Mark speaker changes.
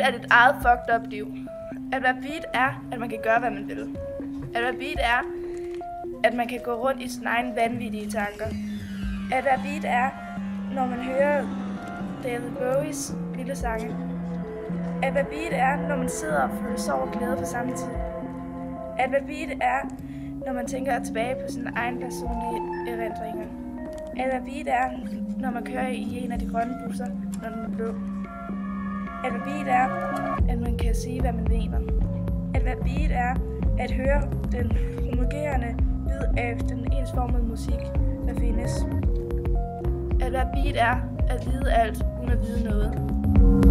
Speaker 1: er dit eget fucked up liv. At være beat er, at man kan gøre, hvad man vil. At være beat er, at man kan gå rundt i sine egne vanvittige tanker. At være beat er, når man hører David Bowies lille sange. At være beat er, når man sidder og føler sorg og glæde på samme tid. At være beat er, når man tænker tilbage på sine egne personlige erindringer. At være beat er, når man kører i en af de grønne busser, når den er blå. At være beat er, at man kan sige, hvad man mener. At være beat er, at høre den homogerende lyd af den ensformede musik, der findes. At være beat er, at vide alt, uden at vide noget.